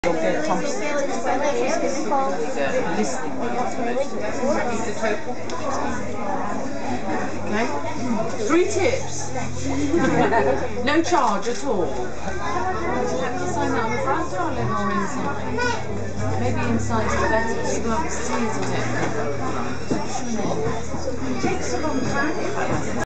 Okay, Thompson. Okay. 3 tips. No charge at all. Have to sign that on the front, darling, or inside? Maybe inside's better. You won't see it. Takes a long time.